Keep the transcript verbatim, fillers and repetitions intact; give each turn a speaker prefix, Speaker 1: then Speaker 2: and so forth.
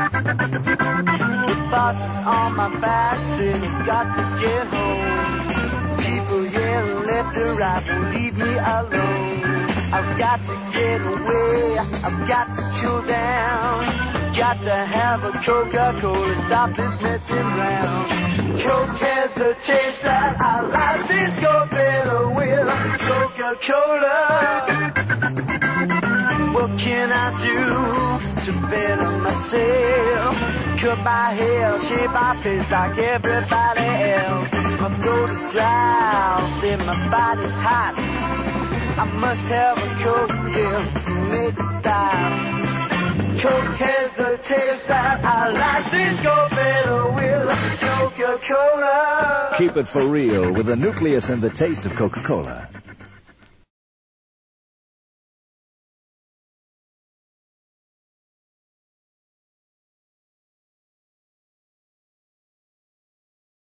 Speaker 1: The boss is on my back, saying you got to get home. People yelling left and right, won't leave me alone. I've got to get away, I've got to cool down. Got to have a Coca-Cola, stop this messing around. Coke has a taste that I like, this go better with Coca-Cola. What can I do to better myself? Cut my hair, shave my face like everybody else. My throat is dry, say my body's hot. I must have a Coke, yeah, make it stop. Coke has the taste that I like, this go better with Coca-Cola.
Speaker 2: Keep it for real with the Nucleus and the taste of Coca-Cola.